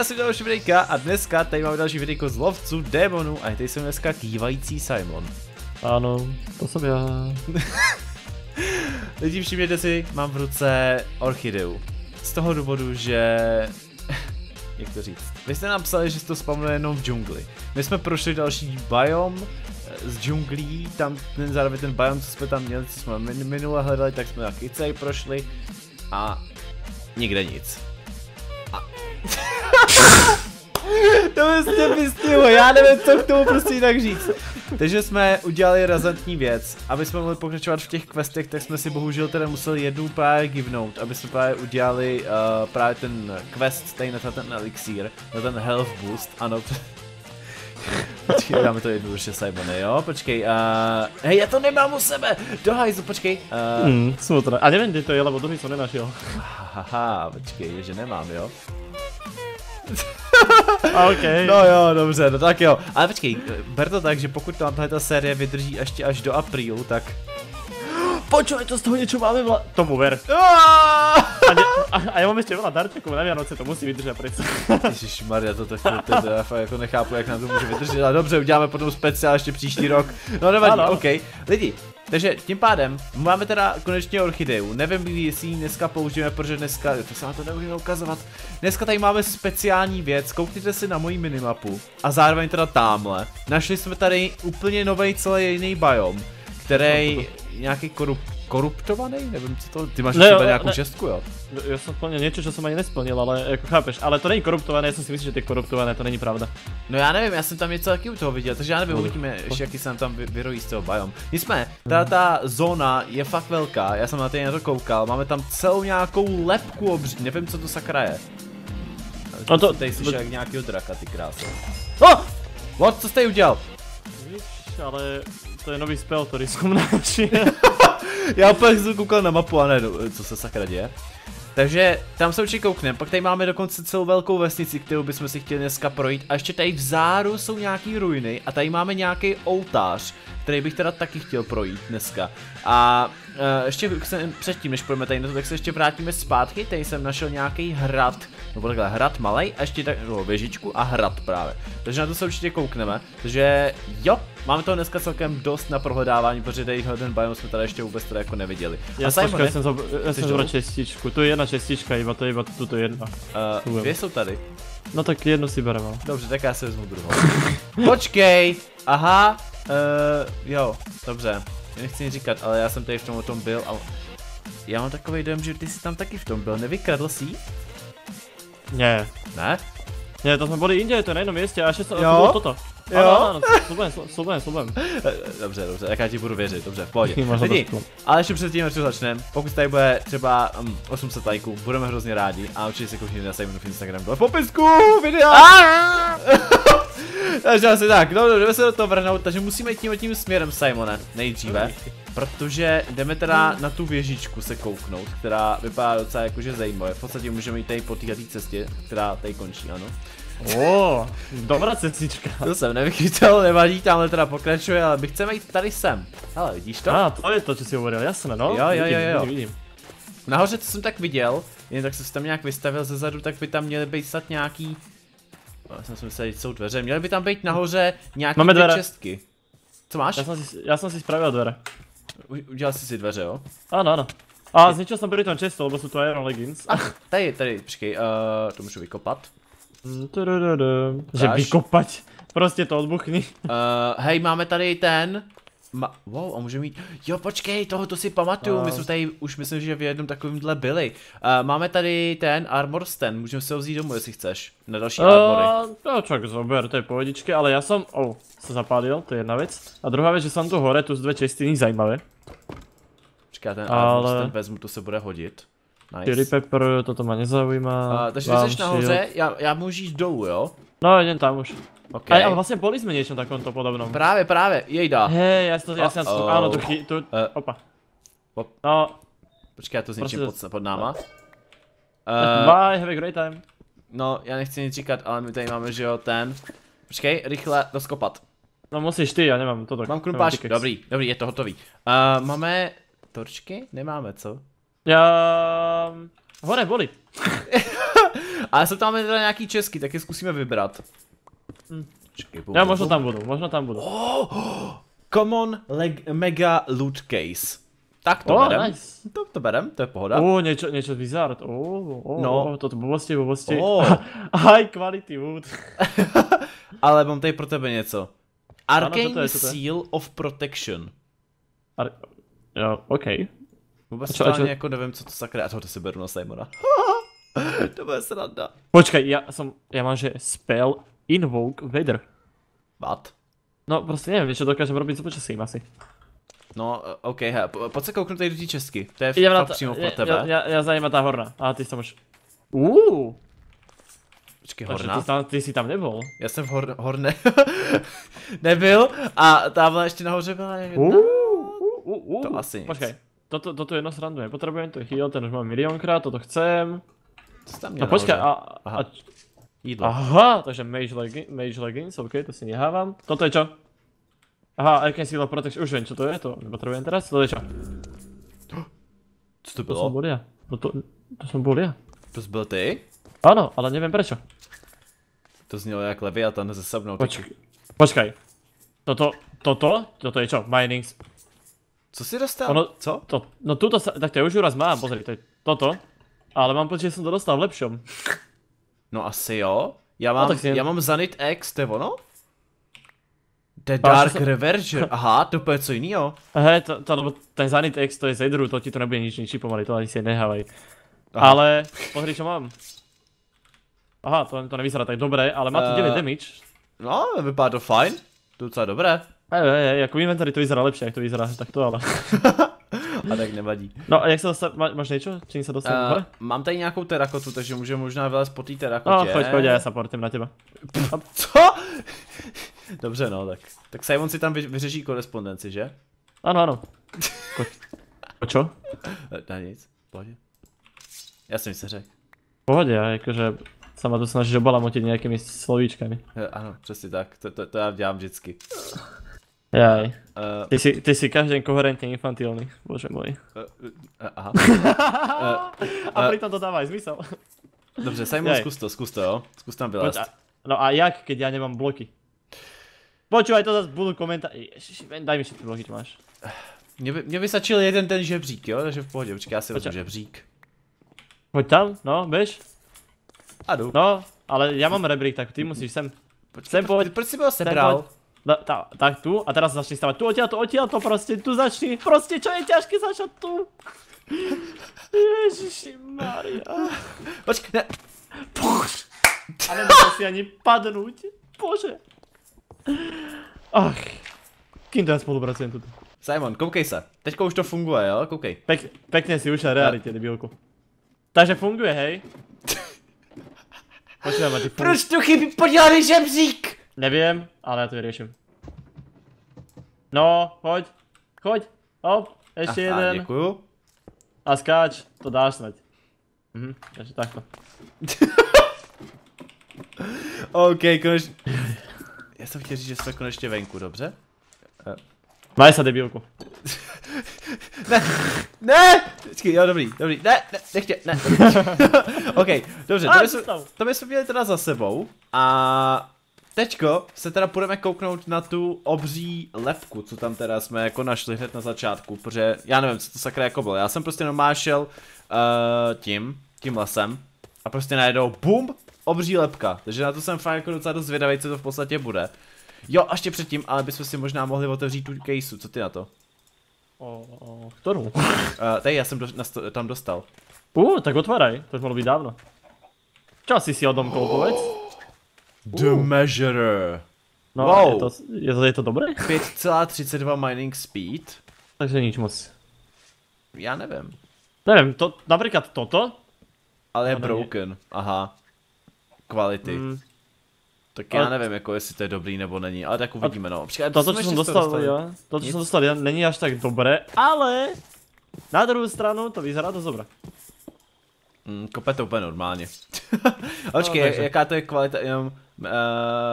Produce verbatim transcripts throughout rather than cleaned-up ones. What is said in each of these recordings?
jsem další videjka a dneska tady máme další videjko z lovců démonů a tady jsem dneska kývající Simon. Ano, to jsem já. Lidi, všimněte si, mám v ruce orchideu. Z toho důvodu, že... jak to říct? Vy jste nám psali, že se to spawnuje jenom v džungli. My jsme prošli další biom z džunglí, tam ten zároveň ten biom, co jsme tam měli, co jsme minule hledali, tak jsme taky celý prošli a nikde nic. A... to vlastně vystihu, já nevím, co k tomu prostě jinak říct. Takže jsme udělali razantní věc, aby jsme mohli pokračovat v těch questech, tak jsme si bohužel teda museli jednou právě givnout, aby jsme právě udělali uh, právě ten quest tady na ten elixír, na ten health boost, ano. Počkej, dáme to jednoduše, Simone, jo, počkej, uh, hej, já to nemám u sebe, do hajzu, počkej. Uh, hmm, smutné, a nevím, kde to je, lebo druhý jsem nenašel. Haha, počkej, že nemám, jo. Okay. No jo, dobře, no tak jo. Ale počkej, ber to tak, že pokud tam tato série vydrží ještě až do aprílu, tak... Počuj, to z toho něco máme vla... Tomu ver. A, ne, a, a já mám ještě veľa darčeků na Vianoce, to musí vydržet přece. Ježišmarja, to tak já jako nechápu, jak nám to může vydržet, ale dobře, uděláme potom speciál ještě příští rok. No nevadí, ok. Lidi, takže tím pádem máme teda konečně orchideu, nevím, jestli ji dneska použijeme, protože dneska, to se vám to nemůžeme ukazovat. Dneska tady máme speciální věc, koukněte si na moji minimapu a zároveň teda tamhle. Našli jsme tady úplně nový celý jiný biom, který nějaký korup, koruptovaný, nevím co to, ty máš ne, třeba nějakou ne. šestku, jo? Já jsem splnil něco, co jsem ani nesplnil, ale jako chápeš, ale to není koruptované, já jsem si myslel, že to je koruptované, to není pravda. No já nevím, já jsem tam něco taky u toho viděl, takže já nevím, uvidíme ještě jaký jsem tam vyrojí z toho biom. Nicméně, ta, ta zóna je fakt velká, já jsem na tady na to koukal, máme tam celou nějakou lebku obří, nevím co to sakra je. No to, tady slyšel jak nějakýho draka, ty krásy. Oh! What, co jste udělal? Víš, ale to je nový spell, který jsem našel. Já úplně jsem koukal na mapu a ne, co se sakra děje. Takže tam se určitě koukneme, pak tady máme dokonce celou velkou vesnici, kterou bychom si chtěli dneska projít. A ještě tady vzáru jsou nějaký ruiny a tady máme nějaký oltář, který bych teda taky chtěl projít dneska. A uh, ještě předtím, než půjdeme tady na to, tak se ještě vrátíme zpátky. Tady jsem našel nějaký hrad, nebo takhle hrad malej a ještě tak, no, věžičku a hrad právě. Takže na to se určitě koukneme. Takže jo, máme toho dneska celkem dost na prohledávání, protože tady ten biom jsme tady ještě vůbec teda jako neviděli. Já jsem zobral čestičku, tu je jedna čestička, iba to je iba tuto jedna. Uh, dvě jsou tady. No tak jednu si bereme. Dobře, tak já si vezmu druhou. Počkej, aha, uh, jo, dobře. Já nechci nic říkat, ale já jsem tady v tom o tom byl a já mám takový dojem, že ty jsi tam taky v tom byl, nevykradl jsi? Ne. Ne? Ne, to jsme byli jinde, to je na jednom městě a ještě to bylo toto. Jo? Ano, ano, slubem, slubem, slubem. Dobře, dobře, tak já ti budu věřit, dobře, v pohodě. Lidi, ale ještě předtím, než to začneme, pokud tady bude třeba um, osm set lajků, budeme hrozně rádi a určitě se koukněte na Simonův Instagram dole v popisku videa. Takže asi tak, no, jdeme se do toho vrhnout, takže musíme jít tím tím směrem, Simone, nejdříve. Protože jdeme teda na tu věžičku se kouknout, která vypadá docela jakože zajímavé. V podstatě můžeme jít tady po této cestě, která tady končí, ano. Oh, dobrá cestička. To jsem nevychytal, nevadí, tamhle teda pokračuje, ale my chceme jít tady sem. Hele, vidíš to? A, ah, to je to, co jsi hovoril, jasné, no. Jo, jo, jo, jo. Vidím, vidím. Nahoře, co jsem tak viděl, jen tak jsem se tam nějak vystavil zezadu, tak by tam měly být snad nějaký... Já jsem si myslel, že jsou dveře, měly by tam být nahoře nějaký čestky. Co máš? Já jsem si, já jsem si spravil dveře. U, udělal jsi si dveře, jo? Ano, ano. A zničil jsem Briton često, lebo jsou to Iron Leggings. Ach, tady, tady, počkej, uh, to můžu vykopat. Že vykopať, prostě to odbuchni. Uh, hej, máme tady ten. Ma wow, a můžeme mít. Jo, počkej, tohoto si pamatuju, uh. my jsme tady už myslím, že v jednom takovémhle byli. Uh, máme tady ten armor stand, můžeme si ho vzít domů, jestli chceš. Na další uh, armory. No čak, zober, to je pohodičky, ale já jsem, oh, se zapálil, to je jedna věc. A druhá věc, že jsem tu hore, tu z dvě čestiny, zajímavé. Počkej, ten armor stand vezmu, to se bude hodit. Nice. Chili pepper, toto mě nezaujímá. Uh, takže ty jsi nahoře, já, já můžu jít dolů, jo? No, jdem tam už. Okay. A, ale vlastně byli jsme něčem takovémto podobnom. Právě, právě, jejda. Hej, já si to, já si to, oh, ano, tu, tu, uh, opa. Op. No. Počkej, já to zničím prostě pod, pod náma. Uh, Bye, have a great time. No, já nechci nic říkat, ale my tady máme, že jo, ten. Počkej, rychle rozkopat. No musíš ty, já nemám to tak. Mám krumpáč, dobrý, dobrý, je to hotový. Uh, máme torčky? Nemáme, co? Já... Hore, boli. Ale jsou tam teda nějaký český, tak je zkusíme vybrat. Hm. Čekej, Já možno tam budu, možno tam budu. Oh, oh, common leg, mega loot case. Tak to oh, berem. Nice. To, to berem, to je pohoda. Oh, niečo, niečo z Wizard. Oh, oh, no. oh, toto blbosti, blbosti. Oh. High quality wood. Ale mám tady pro tebe něco. Arcane ano, to je, to je. Seal of Protection. Ar jo, OK. Vůbec čo, totálně čo? jako nevím, co to sakra, a tohle si beru na Simona. To bude sranda. Počkaj, ja som, ja mám, že spell Invoke Weather. What? No, prostě neviem, čo dokážem robiť s počasím asi. No, ok, he, po, pojď se kouknout tady do té česky. To je Idem na fakt to, přímo pro ja, tebe. ja, ja, ja zajímá tá horná. A ty som už... Uuu. Počkej, Takže horná? ty, tam, ty si tam nebol. Já jsem v hor, horné. Nebyl a tamhle ještě nahoře byla jedna. Uuu, uuu. To asi nic. Počkaj, toto, toto jedno sranduje, potrebujem to heal, ten už mám miliónkrát, toto chcem. Co jsi tam měl No počkaj, a, nahoře? a, Aha. Jídlo. aha, takže mage, legi, mage leggings, ok, to si nehávam. Toto je čo? Aha, I can seal of protection, už viem čo to je, to nepotrebujem teraz, toto je čo? Co to To som bylo? bol ja, no to, to som bol ja. To jsi byl ty? Áno, ale neviem prečo. To znělo jak Leviathan ze sebnou. Počkaj, počkaj. Toto, toto, toto je čo? Mining, Co jsi dostal? ono, Co? to, no tuto sa, tak to už raz mám, pozri, to je toto. Ale mám pocit, že som to dostal v lepšom. No asi jo. Já mám, tak si jen- já mám Zanit X, to je ono? The Máš Dark to- Reversion, aha, to je co jinýho. Hej, to, to, lebo ten Zanit X to je z Edru, to ti to nebude nič ničí pomaly, to ani si nehávaj. Aha. Ale, pozri čo mám. Aha, to, to nevyzerá tak dobre, ale má to Eh. deväť damage. No, vypadá to fajn. To je docela dobré. Hej, hej, hej, ako v inventári to vyzerá lepšie, jak to vyzerá takto, ale... A tak nevadí. No a jak sa dostat, má, máš niečo? Čím sa dostanem hore? Uh, mám tady nějakou terakotu, takže můžeme možná vylézt po té No, terakotě. choď, choď, ja sa portím na teba. Co? Dobře no, tak. Tak Simon si tam vy, vyřeší korespondenci, že? Áno, áno. Choď. O čo? Eh, Na nic, pohodě. Já jsem se řekl. V pohode, ja akože sa ma tu snažíš obalamotiť nejakými slovíčkami. Eh, Ano, přesně tak, to, to, to já dělám vždycky. Jaj. Uh, Ty si, ty si každý deň koherentne infantilný, bože môj. uh, uh, aha. uh, A pritom to dáva aj zmysel. Dobře, Simon, Jej. zkus to, zkus to, jo. Zkus tam Poď, vylézt. a, no a jak, keď ja nemám bloky? Počúvaj, to zase budú komentáři. Ježiši, daj mi všetky bloky, čo máš. Mě by, mě by stačil jeden ten žebřík, jo, takže v pohodě, počkej, já si vezmu Počkej. žebřík. Poď tam, no, bež. A jdu. No, ale ja mám rebrík, tak ty musíš sem. Počkej, sem proč, poď. proč jsi mi ho Sem sebral? poď. No, tá, tak tu, a teraz začni stavať tu, odtiaľ to, odtiaľ to proste, tu začni, proste, čo je ťažké začať tu? Ježiši Maria. Počkej, ne. Bože. A nemohol si ani padnúť, bože. Ach, kým to ja spolupracujem tuto. Simon, koukej se. Teďko už to funguje, jo, koukej. Pek, pekne si ušiel realite, debilku. Takže funguje, hej? Počúvaj ma, ty funguje. Proč tu chybí podělaný žebřík? Neviem, ale ja to vyriešim. No, choď, choď, hop, ešte Aha, jeden. děkuju. A skáč, to dáš snať. Mhm, takže takto. OK, konečně. Já jsem chtěl říct, že jsme konečně venku, dobře? Maj sa, debilku. Ne, ne! Počkej, jo, dobrý, dobrý, ne, ne, nechtě, ne. OK, dobře, to A, bychom, stav. to bychom měli teda za sebou. A teďko se teda půjdeme kouknout na tu obří lepku, co tam teda jsme jako našli hned na začátku, protože já nevím, co to sakra jako bylo. Já jsem prostě normálně šel uh, tím, tím lesem a prostě najednou BUM! Obří lepka, takže na to jsem fakt jako docela dost zvědavý, co to v podstatě bude. Jo, a ještě předtím, ale bychom si možná mohli otevřít tu caseu, co ty na to? O, o, ktorú? Uh, tady já jsem do, nasto, tam dostal. Ú, tak otváraj, to už malo byť dávno. Čo asi si odomkol, povedz? The Measurer. No, Wow. je, to, je, to, je to dobré? pět celá třicet dva mining speed. Takže nič moc. Já nevím. Neviem, to, napríklad toto? Ale je Ano, broken. Aha. Quality. Mm, Tak já ale- nevím, jako jestli to je dobrý nebo není, ale tak uvidíme, no. Počkej, toto, jsme čo ještě som z toho dostal, dostali? ja, toto, čo Nic. som dostal, ja, není až tak dobré, ale na druhou stranu to vyzerá dosť dobré. Mm, kope to úplně normálně. A počkej, No, takže. jaká to je kvalita, jenom uh, uh,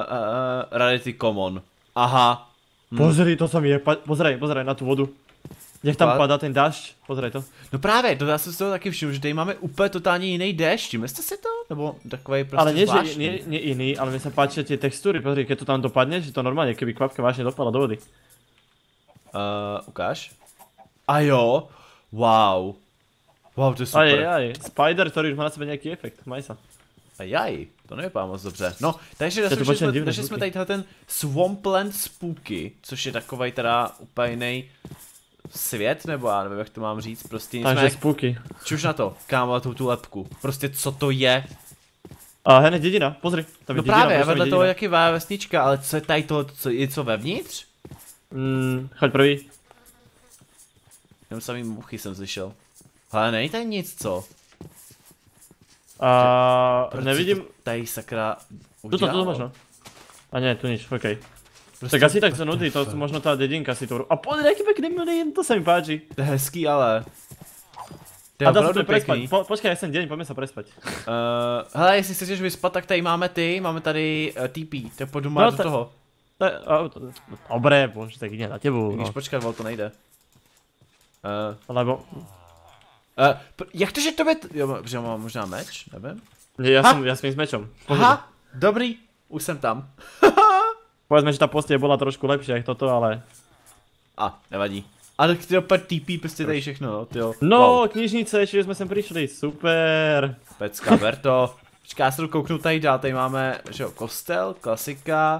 uh, Rarity Common. Aha. Hm. Pozri, to sa mi je, pa- pozeraj, pozeraj na tú vodu. Jak tam padá ten dášť, pozrej to. No právě, to já jsem si toho taky všiml, že tady máme úplně totálně jiný déšť, všimli jste si to? Nebo takový prostě Ale nie, zvláštní? že nie, nie iný, ale mi sa páčia tie textúry, pozri, keď to tam dopadne, že to normálne, keby kvapka vážne dopadla do vody. Uh, ukáž. A jo, wow. Wow, to je super. Aj, aj, Spider, ktorý už má na sebe nejaký efekt, maj sa. Ajaj, to nevypadá moc dobře. No, takže to našli jsme, divné našli jsme tady ten Swampland Spooky, což je takovej teda úplně jiný svět, nebo já nevím, jak to mám říct, prostě Takže jak... spooky. Čuž na to, kámo, tu, tu lepku, prostě co to je. A hned dedina, pozri, tam je No dedina, právě, vedle toho dedina. jaký vesnička, ale co je tady to, co je co vevnitř? Mm, choď prvý. Jenom samý muchy jsem slyšel. Ale není tady nic, co? A Proč nevidím, to tady sakra tuto, tuto možno. A nie, tu nič, okej. Tak asi tak sa nudí, to možno tá dedinka si to... A pozri, aký pekný mlyn, to sa mi páči. To je hezký, ale... To je A dá sa opravdu tu prespať, pěkný. po, počkaj, ja sem deň, poďme sa prespať. Uh, hele, jestli chceš vyspat, tak tady máme ty, máme tady uh, T P, to je pod doma No, do ta- toho. To je- a, to- Dobre, bože, tak ide na tebu, Když no. počkat, vol, to nejde. Uh, Lebo, uh, pr- jak to, že tobě, t- jo, že mám možná meč, nevím. nie, ja Ha! som, ja som s mečom. Pozri. Aha, dobrý, už jsem tam. Povedzme, že tá postie bola trošku lepšia ako toto, ale... A, nevadí. Ale ty opět T P, prostě tady všechno, no, tyjo. No, Wow, knižnice, čiže sme sem prišli, super. pecka, ber to. Počká, já se tu kouknu tady dál, tady máme, že jo, kostel, klasika.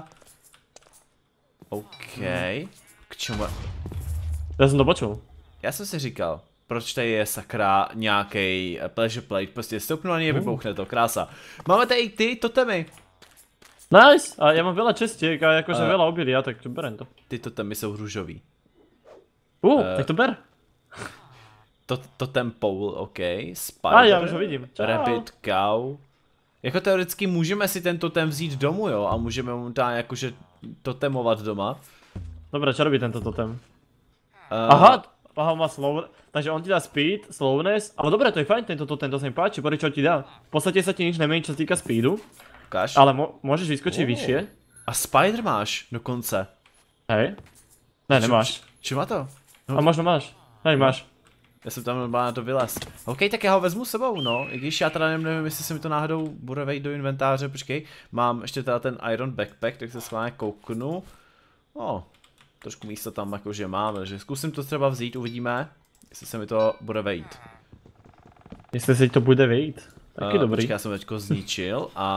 OK, k čemu? Ja som to počul. Já jsem si říkal, proč tady je sakra nějaký pleasure plate, prostě stoupnu a něj vybouchne to, krása. Máme tady ty totemy. Nice, a ja mám veľa čestiek a akože A- veľa obilia, tak berem to. Ty totemy jsou růžový. Uh, Eh, tak to ber. To, totem pole, OK, spider, A ja už ho vidím. Čau. rabbit, cow. Jako teoreticky můžeme si ten totem vzít domů, jo, a můžeme mu tam jakože totemovat doma. Dobre, čo robí tento totem? Uh, Aha, aha, má slow... Takže on ti dá speed, slowness, ale dobre, to je fajn tento totem, to sa mi páči, podri čo ti dá. V podstate sa ti nič nemení, čo sa týka speedu, Ukáž. ale mo môžeš vyskočiť Oh. vyššie. A spider máš dokonce. Hej. Ne, nemáš. Čo má to? A možno máš. Hej, máš. Já jsem tam na to vylez. OK, tak já ho vezmu s sebou, no. I když já teda nevím, jestli se mi to náhodou bude vejít do inventáře, počkej. Mám ještě teda ten iron backpack, tak se s vámi kouknu. O, trošku místa tam jakože mám, takže zkusím to třeba vzít, uvidíme, jestli se mi to bude vejít. Jestli si to bude vejít. Taky Uh, dobrý. Počkej, já jsem teďko zničil a...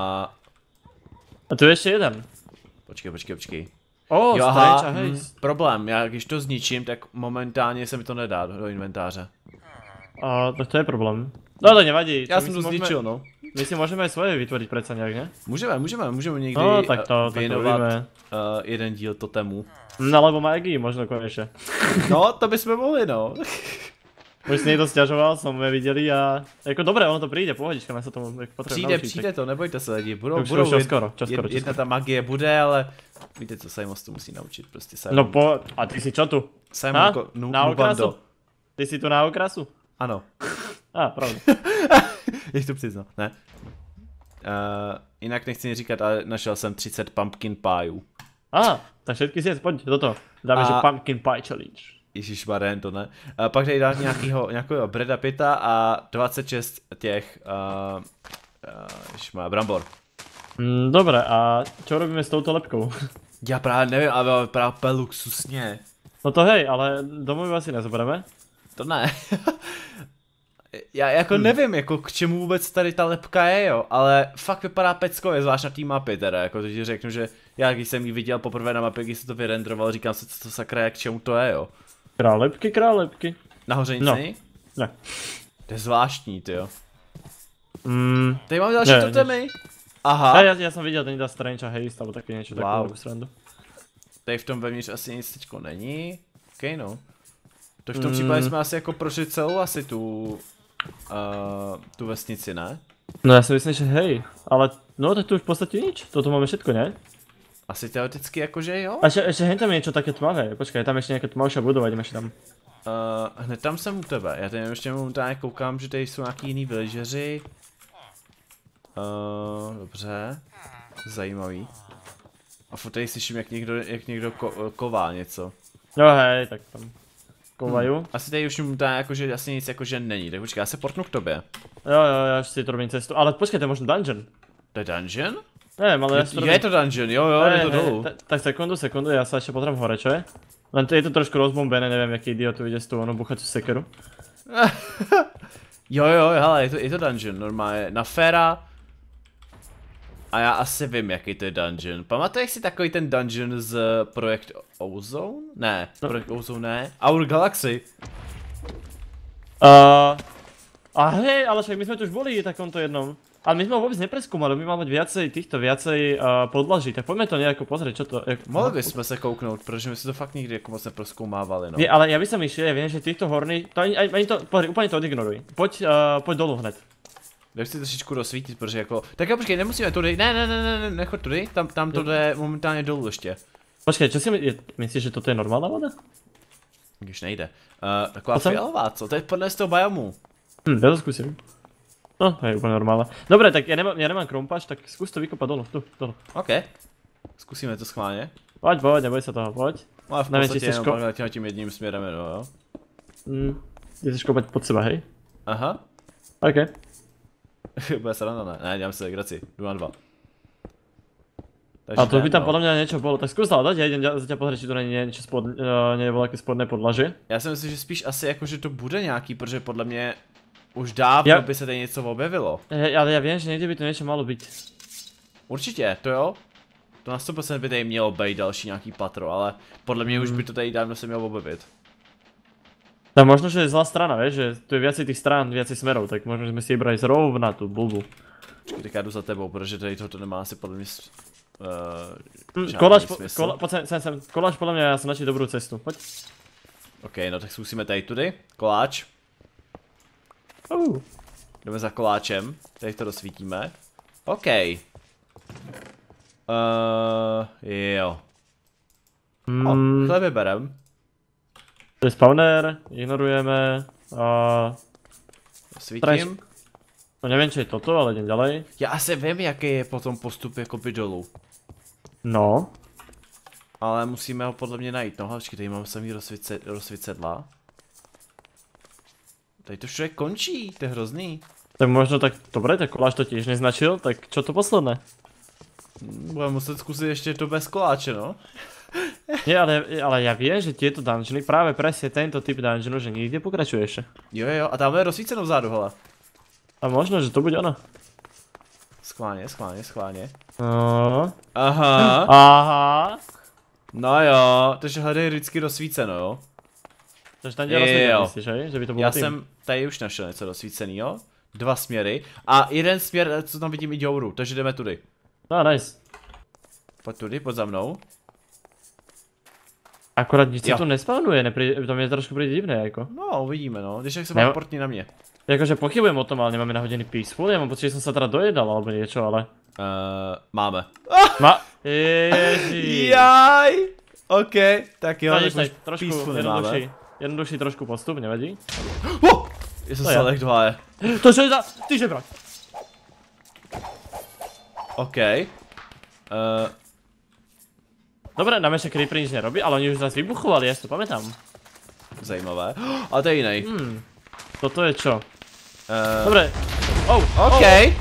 A tu je ešte jeden. Počkej, počkej, počkej. O, Jo, Strange a aha, hm, Haze. problém, já když to zničím, tak momentálně se mi to nedá do, do inventáře. A tak to je problém. No to nevadí. Já my jsem si to môžeme- zničil, no. My si môžeme aj svoje vytvoriť predsa nejak, ne? Můžeme, můžeme, můžeme někdy No tak to, eh, tak to věnovat robíme. uh, jeden díl totemu. No lebo magii možno konečne. No, to bychom mohli, no. Už si niekto sťažoval, som je videli a... Jako dobre, ono to príde, pohodička, len sa tomu potrebujem Přijde, naučiť. přijde to, nebojte se lidi, budou, Tak budou čo jed- skoro, čo jed- skoro, čo jedna skoro. ta magie bude, ale víte co, Simons to musí naučit, prostě Simon. No po... A ty si čo tu? Simon, Ha? ko, nu, Na Nubando. okrasu? Ty si tu na okrasu? Ano, Á, pravda. jak to přiznal, ne? Uh, jinak nechci ni říkat, ale našel jsem třicet pumpkin pieů. Á, tak všetky zjedz, poď do toho. Dáme, A- že Pumpkin Pie Challenge. Ježišmarja, to ne. Uh, pak tady dát nějakýho, nějakého Breda Pitta a dvacet šest těch, uh, uh, ježišmarja, brambor. Mm, dobre, a čo robíme s touto lepkou? Já právě nevím, ale vypadá úplně luxusně. No to hej, ale domů ju asi nezoberieme. To ne. Já jako hmm. nevím, jako k čemu vůbec tady ta lepka je, jo, ale fakt vypadá peckově, zvlášť na té mapě teda, jako to ti řeknu, že já když jsem ji viděl poprvé na mapě, když se to vyrendroval, říkám si, co to sakra je, k čemu to je, jo. Králepky, králepky. Nahoře nic No. není? Ne. To je zvláštní, ty jo. Mm, Tady máme další Ne, totemy. Aha, a ja, ja som videl, ten dá Strange a Haste, alebo také niečo Wow. wow. takové srandu. tady v tom vevnitř asi nic teďko není. OK, no. To v tom Mm. případě jsme asi jako prošli celou asi tu, uh, tu vesnici, ne? No ja si myslím, že hej, ale no tak tu už v podstate nič, toto máme všetko, ne? Asi teoreticky jakože jo. A ešte, ešte hen tam je niečo také tmavé, počkaj, je tam ešte nejaká tmavšia budova, ideme ešte tam. Uh, hned tam jsem u tebe, já tady ještě momentálně koukám, že tady jsou nějaký jiný villageři. Uh, dobře, zajímavý. A furt tady slyším, jak někdo, jak někdo ko, ková něco. No hej, tak tam. kouvají. Hmm. Asi tady už mu dá jakože asi nic jakože není, tak počkej, já se portnu k tobě. Jo, jo, já už si to robím cestu, ale počkej, to je možná dungeon. To je dungeon? Nevím, ale je, já si to je to dungeon, jo, jo, je to dolů. Tak sekundu, sekundu, já se ještě potřebuji hore, čo je? Len to je to trošku rozbombené, nevím, jaký idiot tu ide s tou onou buchačou sekeru. Jo, jo, hele, je to, je to dungeon, normálně, na Fera. A já asi vím, jaký to je dungeon. Pamatuješ si takový ten dungeon z Projekt Ozone? Ne, no. Projekt Ozone ne, Our Galaxy. Uh, a hej, ale však my jsme tu už boli takomto jednom. Ale my jsme ho vůbec nepreskúmali, my máme viacej týchto, viacej uh, podlaží, tak pojďme to nějak pozrieť, čo to... Jak... Mohli bychom se kouknout, protože my si to fakt nikdy jako moc neproskoumávali, no. Je, ale já bych som išiel, ja viem, že týchto horných, to ani, ani to, pozri, úplně to odignoruj. Pojď, uh, pojď dolů hned. Jdeš si trošičku rozsvítit, protože jako... Tak jo, počkej, nemusíme tudy, ne, ne, ne, ne, ne, nechoď tudy, tam, tam to jde momentálně dolů ještě. Počkej, čo si my, myslíš, že toto je normálna voda? Když nejde. Uh, taková fialová, co? To je podle z toho biomu. Hm, já to zkusím. No, to je úplně normálne. Dobre, tak ja nemám, ja nemám krompač, tak skús to vykopať dolu, tu, dolu. OK. Zkusíme to schválně. Poď, poď, neboj sa toho, poď. No a v podstatě jenom ško... tím, tím jedním směrem, no jo. Mm, ideš kopať pod seba, hej? Aha. OK. Bude sranda, ne? Ne, dělám si legraci, jdu na dva. Takže a to by tam podľa mňa niečo bolo, tak skús hľadať, ja idem za ťa pozrieť, či tu není niečo spod, uh, nebolo aké spodné podlaže. Já si myslím, že spíš asi jako, že to bude nějaký, protože podle mě už dávno ja... by se tady něco objevilo. Ja, ale ja viem, že niekde by to niečo malo byť. Určitě, to jo. To na sto procent by tady mělo být další nějaký patro, ale podle mě mm. už by to tady dávno se mělo objevit. Tak možno, že je zlá strana, vieš, že tu je viacej tých strán, viacej smerov, tak možno, že sme si vybrali zrovna tú bulbu. Počkej, tak já jdu za tebou, protože tady tohoto nemá asi podle mě... Uh, mm, koláč, po, kola, poď sem, sem, sem, koláč podľa mňa ja som načí dobrú cestu, poď. OK, no tak zkusíme tady tudy, koláč. Uh. Jdeme za koláčem, tady to rozsvítíme. OK. Uh, jo. Mm. O, chleby berem. To je spawner, ignorujeme. Uh, Svítím. No neviem, či je toto, ale idem ďalej. Já asi vím, jaký je potom postup jakoby dolů. No. Ale musíme ho podle mě najít. No hlavčky, tady mám samý rozsvícedla. Tady to všude končí, to je hrozný. Tak možno tak, dobre, tak koláč to tiež neznačil, tak čo to posledné? Budeme muset zkusit ještě to bez koláče, no. Nie, ale, ale ja viem, že tieto dungeony, práve presne tento typ dungeonu, že nikde pokračuje ešte. Jo, jo, a tam je rozsvíceno vzadu, hele. A možno, že to bude ono. Schválně, schválně, schválně. No. Aha. Aha. No jo, takže hledej vždycky rozsvíceno, jo. Takže tam dělá rozsvíceno, myslíš, hej? Že by to bylo Já tým. jsem tady už našel něco rozsvícenýho. Dva směry. A jeden směr, co tam vidím, i Jouru, takže jdeme tudy. No, nice. Pojď tudy, pojď za mnou. Akorát nic se tu nespawnuje, nepri... to mi trošku přijde divné, jako. No, uvidíme, no, když tak se mám portní na mě. Jakože pochybujem o tom, ale nemáme nahodený peaceful, já mám pocit, že jsem se teda dojedal, alebo niečo, ale... Uh, máme. Ma... Ježí. Jaj. OK, tak jo, tak už trošku jednodušší, jednodušší trošku postup, nevadí? Uh, já jsem se leh dva je. To co je za... Ty žebrak. OK. Uh, Dobre, nám ještě creeper nič nerobí, ale oni už nás vybuchovali, já si to pamätám. Zajímavé. A to je jiný. Hmm. Toto je čo? Uh, Dobre. Oh, OK. Oh.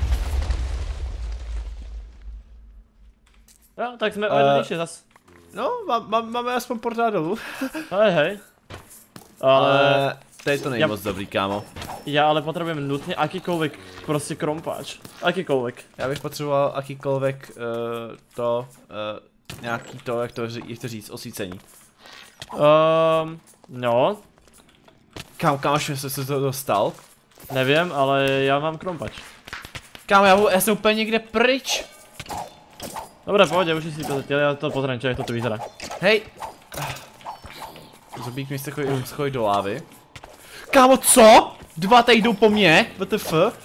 Jo, tak jsme uh, ojednejšie zas. No, má, má, máme aspoň portál dolů. Hej, hej. Ale... Uh, tady to není ja, moc dobrý, kámo. Já ale potřebujem nutně akýkoľvek prostě krompáč. Akýkoľvek. Já bych potřeboval akýkoľvek uh, to, uh, nějaký to, jak to, jak to říct, osvícení. Um, no. Kámo, kámo, jsem se to dostal? Nevím, ale já mám krompač. Kámo, já, já jsem úplně někde pryč. Dobre, pohodě, už si to zatiaľ, já to pozriem, čo, jak toto vyzerá. Hej. Zobík mi se chodí, chodí do lávy. Kámo, co? Dva tady jdou po mně? W T F?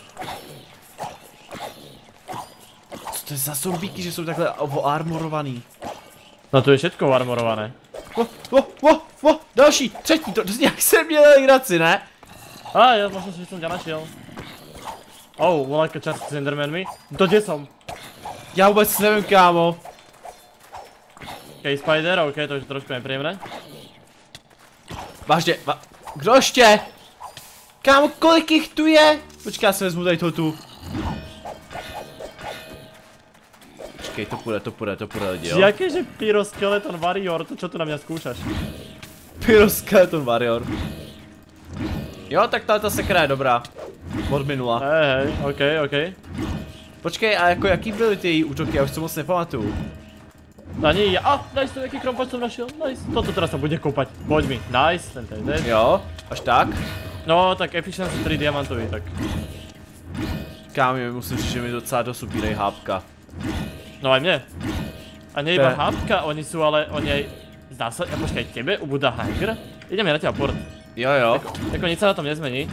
Co to je za zombíky, že jsou takhle oarmorovaný? No to je všetko armorované. Oh, oh, oh, oh, další, třetí, to, to nějak jsem měl legraci, ne? A, já možná, že jsem tě našel. Oh, voláka čas s endermanmi. To kde som? Já vůbec nevím, kámo. Ok, spider, ok, to je trošku nepříjemné. Vážně, va... Kdo ještě? Kámo, kolik jich tu je? Počkej, já si vezmu tady tu. Počkej, to půjde, to půjde, to půjde lidi, jo? Jaké že Pyroskeleton Warrior, to čo tu na mě zkoušáš? Pyroskeleton Warrior. Jo, tak ta sekra je dobrá. Od minula. Hej, hej, ok, ok. Počkej, a jako jaký byly ty její útoky, já už to moc nepamatuju. Ani ja, a, nice, to jaký krompač som našiel, nice. Toto teraz sa bude koupať, poď mi, nice, ten ten ten. Jo, až tak? No, tak efficiency tři diamantový, tak. Kámo, musím říct, že mi docela dost upírej hápka. No aj mne. A nie iba Pe- hápka, oni sú ale, oni aj, zdá sa, ja počkaj, tebe ubúda hunger? Ideme na teba port. Jo, jo. Jako, jako nic sa na tom nezmení.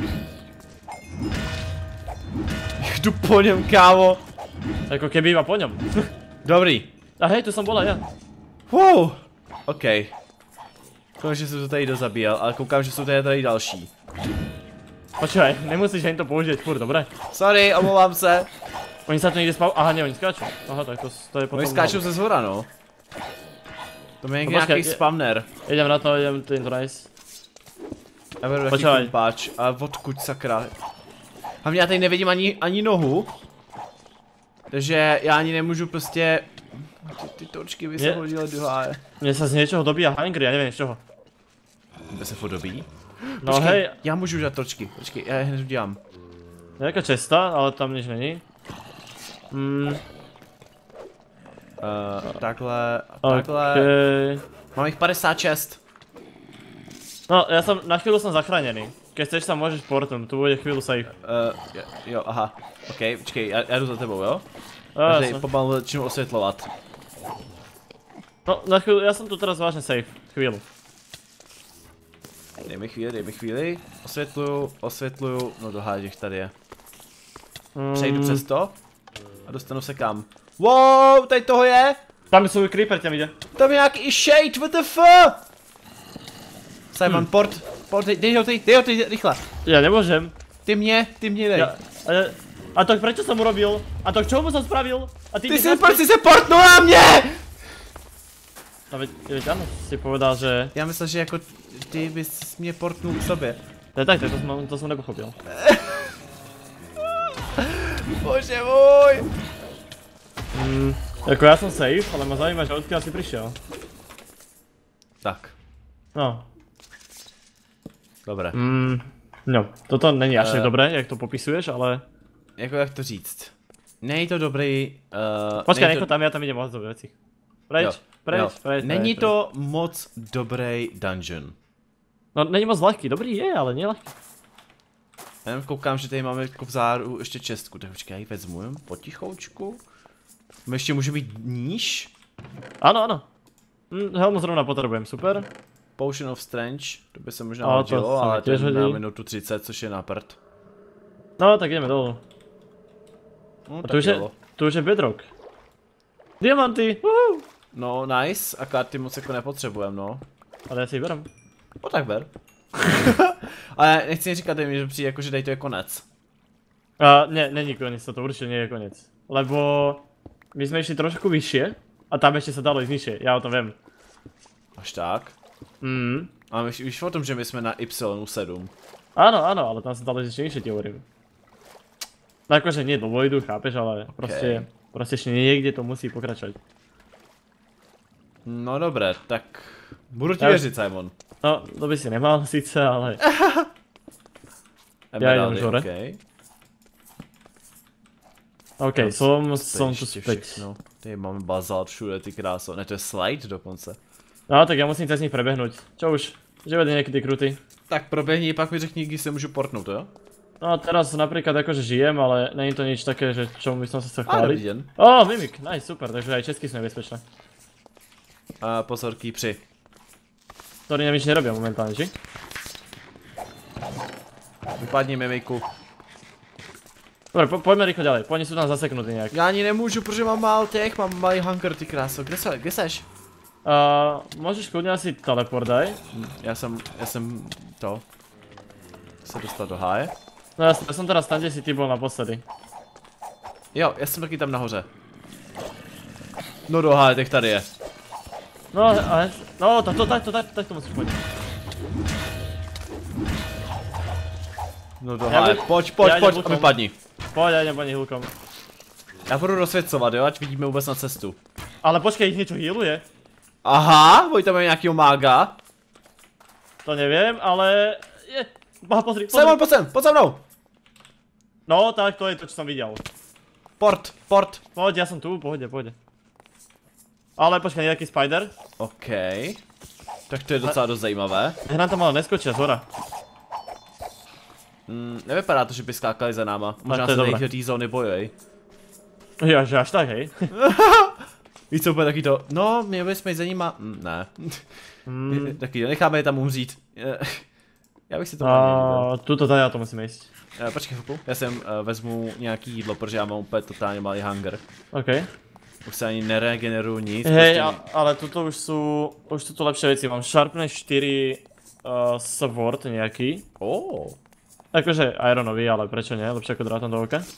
Jdu po něm, kámo. Jako keby iba po ňom. Dobrý. A hej, tu som bola ja. Wow. OK. Konečně jsem to tady dozabíjel, ale koukám, že jsou tady tady další. Počkaj, nemusíš ani to použiť furt, dobre? Sorry, omlouvám se. Oni sa tu někde spav... Aha, ne, oni skáču. Aha, tak to, to je potom... Oni skáčou ze zhora, no. To je No nějaký počkej, je- spawner. Idem na to, idem to nice. Já beru taky Počkej. kumpáč. A odkud sakra. Hlavně já tady nevidím ani, ani nohu. Takže já ani nemůžu prostě... Ty, ty točky by se Je- hodily do háje. Mne sa z niečoho dobíja hunger, ja neviem z čoho. Kde se podobí? No Počkej, hej, já můžu dát točky. Počkej, já je hned udělám. nejaká česta, ale tam nič není. Mm, Uh, takhle, takhle. okej. Mám jich padesát šest. No, ja som, na chvíľu som zachránený. Keď chceš sa môžeš portnúť, tu bude chvíľu safe. Uh, jo, jo, aha. OK, počkej, já, já jdu za tebou, jo? No, Tady jasne. pomalu začnu osvětlovat. No, na chvíľu, ja som tu teraz vážne safe. Chvíľu. Dej mi chvíli, dej mi chvíli. Osvětluju, osvětluju, no dohádích tady je. Mm, Přejdu přes to a dostanu se kam. Wow, tady toho je! Tam sú creeper, tam ide. Tam je nějaký shade, what the f? Simon, Hmm. port, port, dej, dej ho ty, dej ho ty, rychle. Ja nemôžem. Ty mě, ty mě dej. Ja, a, ja, a to prečo som urobil? A to k čomu som spravil? A ty, Ty ideš si, naspäť? proč jsi se portnul na mě? No veď, veď áno, si povedal, že... Já myslel, že jako ty bys mě portnul k sobě. Ne, tak, tak to som, to som nepochopil. Bože můj. Mm, jako ja som safe, ale ma zaujíma, že odkiaľ si prišiel. Tak, No. dobré. Mm, no, toto není až tak Eh. dobré, jak to popisuješ, ale... Jako jak to říct? Nej to dobrý, uh, Počkaj, nej nech ho tam, ja tam idem moc do veci. Preč, Jo, preč, jo. preč, Není preč, to moc dobrý dungeon. No, není moc ľahký, dobrý je, ale nie ľahký. Já jenom koukám, že tady máme jako vzáru ještě čestku, tak počkej, já ji vezmu jen potichoučku. My ještě může být níž. Áno, áno. Hm, helmu zrovna potrebujem, super. Potion of Strength, to by se možná A, to hodilo, se mi ale to těž je na hodí. minutu třicet, což je na prd. No, tak ideme dolu. No, A tak tu už je, jo. tu už je bedrock. Diamanty, uhu. No, nice, a karty moc jako nepotřebujeme, no. Ale ja si ich berem. No tak ber. Ale nechci říkat, že mi přijde jako, že dej to je konec. A ne, není koniec, toto určite nie je koniec. Lebo my sme išli trošku vyššie a tam ešte sa dalo ísť nižšie, ja o tom viem. Až tak. Mm. A víš, víš o tom, že my jsme na Y sedm. Áno, áno, ale tam sa dalo ísť ešte nižšie, ti hovorím. No akože nie do vojdu, chápeš, ale proste, proste ešte niekde to musí pokračovať. No dobré, tak budu ti Já už- věřit, Simon. No, to by si nemal síce, ale... Emeraldy, jdem hore. okej. OK, Tam som, to je som tu ještě späť. všechno. Tady máme bazalt všude, ty kráso. Ne, to je slide dokonce. No tak ja musím cez nich prebehnúť. Čo už? Že vedie niekedy kruty. Tak proběhni, pak mi řekni, kdy se můžu portnout, jo? No teraz napríklad akože žijem, ale není to nič také, že čomu by som sa chcel A dobrý chváliť. den. Ó, mimik, nice, super, takže aj česky sú nebezpečné. A pozor, kýpři. Ktorí nám nič nerobia momentálne, či? Vypadni mimiku. Dobre, po, poďme rýchlo ďalej, oni sú tam zaseknutí nejak. Já ani nemůžu, protože mám málo těch, mám malý hunger, ty kráso. Kde, se, kde seš? Uh, môžeš kľudne asi teleport daj. Já jsem, já jsem to. Se dostal do háje. No ja, ja som teraz tam, kde si ty bol naposledy. Jo, já jsem taky tam nahoře. No do háje, těch tady je. No, ale, no, tak to, tak to, tak, tak to musíš pôjť. No dohle, pojď, pojď, pojď a vypadni. Pojď, já nebo ani hlukom. Já budu rozsvěcovat, jo, ať vidíme vůbec na cestu. Ale počkej, jich něco healuje. Aha, pojď tam nějakýho mága. To nevím, ale... Je. Aha, pozri, pozri. Simon, pojď sem, pojď za mnou. No, tak to je to, co jsem viděl. Port, port. Pojď, já jsem tu, pohodě, pohodě. Ale počkej, nějaký spider? OK. Tak to je docela dost zajímavé. Hran tam ale neskočí z hora. Mm, nevypadá to, že by skákali za náma. Možná se tady té zóny bojujej. Jo, že až tak, hej. Víš co, úplně taky to, no, měli bychom jít za nima, mm, ne. Mm. Taky, necháme je tam umřít. Já bych si to uh, tuto tady já to musím jíst. Uh, počkej chvilku, já sem uh, vezmu nějaký jídlo, protože já mám úplně totálně malý hunger. OK. Už se ani neregeneruju nic. Hej, prostě... ale tuto už jsou, už jsou to lepší věci, mám Sharpness čtyři uh, Sword nějaký. Oh. Jakože Ironový, ale prečo ne, lepší jako drátom do oka.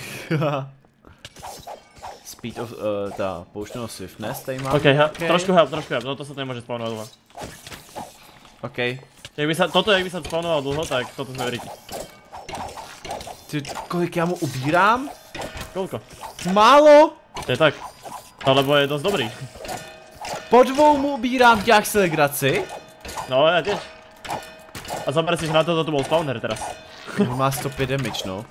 Speed of, uh, ta potion of swiftness tady mám. OK, he okay. trošku help, trošku help, toto se tady může spawnovat dlouho. OK. Jak by sa, toto jak by se spawnoval dlouho, tak toto jsme veríte. Ty, kolik já mu ubírám? Kolko? Málo! To je tak. Alebo je dost dobrý. Po dvou mu ubírám, děláš si legraci? No, já těž. A zaber si, že na to to byl spawner teraz. Má sto pět damage, no.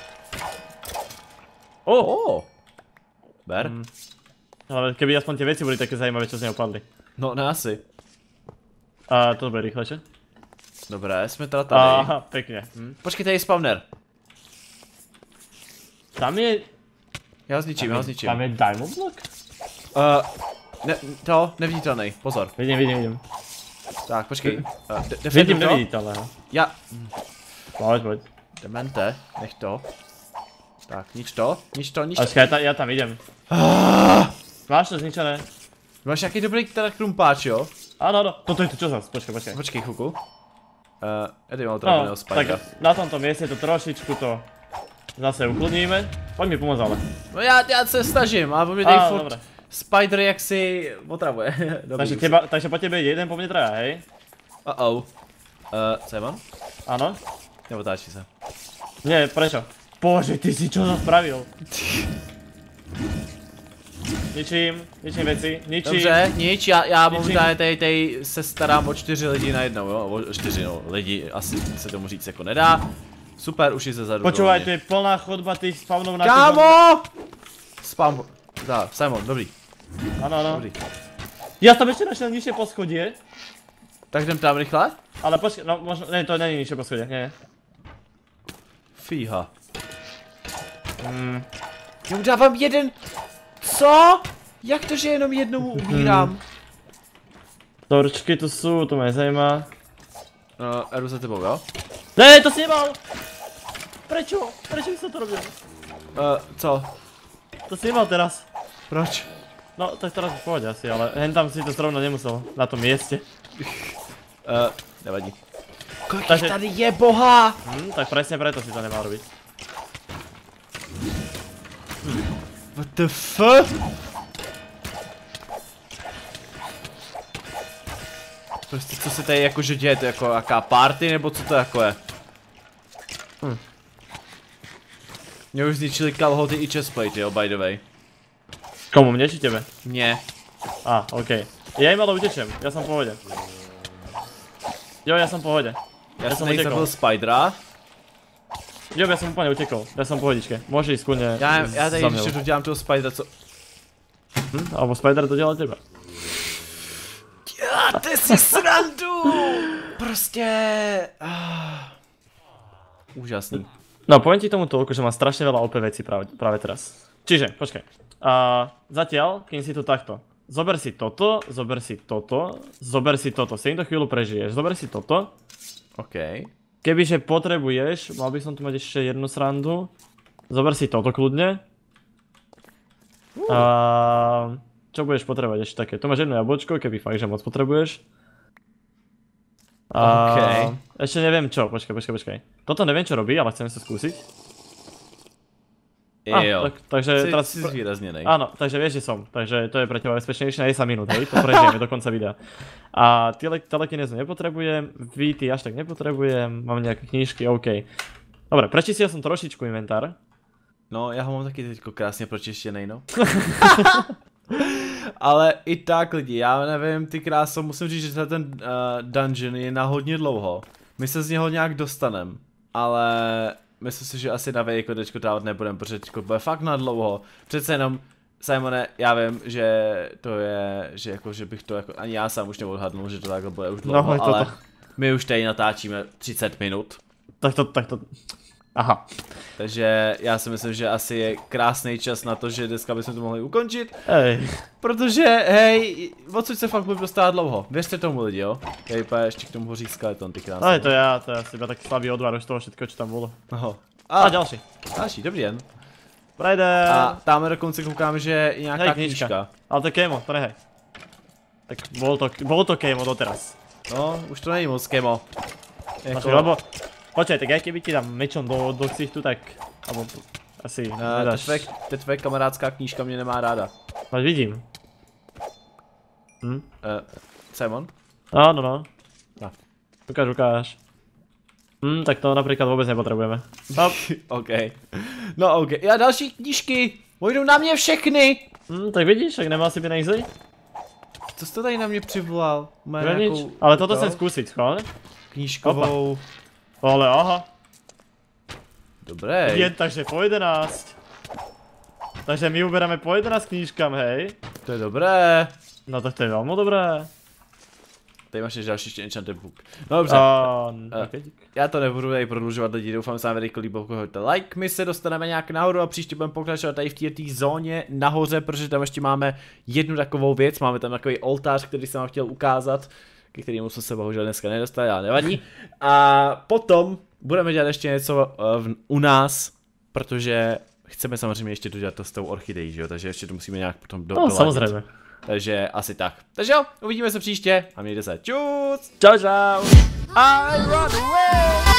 Oh. Oh. Ber. Mm. Ale keby aspoň ty věci byly také zajímavé, co z něho padly. No, ne asi. A to bude rychlejší. Dobré, jsme teda tady. Aha, pěkně. Hm. Počkej, tady je spawner. Tam je... Já ho zničím, já ho zničím. Tam je diamond block? Uh, ne, to, neviditelný, pozor. Vidím, vidím, vidím. Tak, počkej. Uh, de vidím, neviditelné. Já. Pojď, pojď. Demente, nech to. Tak, nič to, nič to, nič to. Počkej, já, já tam idem. Máš to zničené? Máš nějaký dobrý teda krumpáč, jo? Ano, ano, toto je to čo zas, počkej, počkej. Počkej chvilku. Uh, já tady mám otrávněného no, spidera. Tak na tomto místě to trošičku to zase uklidníme. Pojď mi pomoct ale. No já, já se snažím, ale po mě tady furt dobré. spider jak si otravuje. takže, těba, takže po těbe jeden, po mně traja, hej? Uh oh. Uh, co je mám? Ano? Neotáčí se. Ne, prečo? Bože, ty si čo spravil? Ničím, ničím věci, ničím. Dobře, nič, já, já momentálně tady, tady se starám o čtyři lidi najednou, jo? O čtyři no, lidi, asi se tomu říct jako nedá. Super, už je ze zadu. Počúvaj, tu je plná chodba těch spawnů na Kámo! Spawn, dá, Simon, dobrý. Ano, ano. Dobrý. Já tam ještě našel nižší poschodě. Tak jdem tam rychle? Ale počkej, no možná, ne, to není nižší poschodě, ne. Fíha. Hmm. Já mu dávám jeden... Co? Jak to, že jenom jednou mu ubírám? Torčky tu jsou, to mě zajímá. Uh, jdu za tebou, jo? Ne, to jsi nemal! Prečo? Prečo jsi to robil? Uh, co? To jsi nemal teraz. Proč? No, tak teraz v pohodě asi, ale hen tam si to zrovna nemusel, na tom místě. Uh, nevadí. Kolik Takže... tady je, boha? Hm, tak přesně preto si to nemá robiť. Hm. What the f? Prostě co se tady jakože děje, to je jako jaká party nebo co to jako je? Hm. Mě už zničili kalhoty i chestplate, jo, by the way. Komu, mě či tebe? Mně. A, ah, ok. Já jim ale utečem, já jsem v pohodě. Jo, já jsem v pohodě. Já, já jsem tady zabil spidera. Jo, já jsem úplně utekl, já jsem v pohodičke. Může jít skudně. Já, já tady ještě tu dělám toho spidera, co... Hm, alebo spider to dělá teba. Děláte si srandu! Prostě... Ah. Úžasný. No, poviem ti tomu toľko, že mám strašne veľa O P vecí práve, práve teraz. Čiže, počkaj. Uh, zatiaľ, kým si tu takto. Zober si toto, zober si toto, zober si toto. Si im to chvíľu prežiješ. Zober si toto. OK. Kebyže potrebuješ, mal by som tu mať ešte jednu srandu. Zober si toto kľudne. Uh. Uh, čo budeš potrebovať ešte také? Tu máš jedno jablčko, keby fakt, že moc potrebuješ. Uh, okay. Ešte neviem čo, počkaj, počkaj, počkaj. Toto neviem čo robí, ale chcem sa skúsiť. Ah, jo. Tak, takže si, teraz... si zvýraznenej. Áno, takže vieš, že som. Takže to je pre teba bezpečnejšie na desať minút, hej? To prežijeme do konca videa. A telekinézu nepotrebujem, víty až tak nepotrebujem, mám nejaké knížky, OK. Dobre, prečistil som trošičku inventár. No, já ho mám taky teďko krásně pročištěnej, no. Ale i tak lidi, já nevím, ty kráso, musím říct, že ten uh, dungeon je na hodně dlouho. My se z něho nějak dostanem, ale myslím si, že asi na vejko teďko dávat nebudem, protože teďko bude fakt na dlouho. Přece jenom, Simone, já vím, že to je, že jako, že bych to jako, ani já sám už neodhadnul, že to takhle bude už dlouho, no, ale to. My už tady natáčíme třicet minut. Tak to, tak to, aha. Takže já si myslím, že asi je krásný čas na to, že dneska bychom to mohli ukončit. Hej. Protože, hej, odsud se fakt bude dostat dlouho. Věřte tomu lidi, jo. Tady pa ještě k tomu hoří skeleton, ty krásný. Ale to já, to je asi iba tak slabý odvar z toho všetko, čo tam bolo. Oho. A, a ďalší. Další, dobrý den. Prejde. A tamhle dokonce koukám, že je nějaká hej, knížka. knížka. Ale to je kémo, to nehej. Tak bolo to, bolo to kémo doteraz. No, už to není moc kémo. Jako... Lebo, počkej, tak ja keby ti dám mečom do, do ksichtu, tak, alebo asi uh, nedáš. Ta tvoje kamarádská knížka mě nemá ráda. No vidím. Hm? Uh, Simon? Áno, no. No. Ukáž, ukáž. Hm, tak to napríklad vôbec nepotrebujeme. No. OK. No OK. A další knížky. Půjdou na mě všechny. Hm, tak vidíš, tak nemá si by nejzli? Co jsi to tady na mě přivolal? Má nějakou... Ale toto chcem skúsiť, schválne? Knížkovou. Opa. Ale aha. Dobré. Jen takže po jedenáct. Takže my uberáme po jedenáct knížkam, hej. To je dobré. No tak to je veľmi dobré. Tady máš ještě další ještě enchanted book. No dobře. Uh, uh, já to nebudu tady prodlužovat lidi, doufám, že se vám video líbilo, hoďte like, my se dostaneme nějak nahoru a příště budeme pokračovat tady v této zóně nahoře, protože tam ještě máme jednu takovou věc, máme tam takový oltář, který jsem vám chtěl ukázat, ke kterému jsme se bohužel dneska nedostali, ale nevadí. A potom budeme dělat ještě něco uh, v, u nás, protože chceme samozřejmě ještě dodělat to s tou orchidejí, že jo, takže ještě to musíme nějak potom do, no, doladit. samozřejmě. Takže asi tak. Takže jo, uvidíme se příště a mějte se. Čus! Čau, čau! I run away!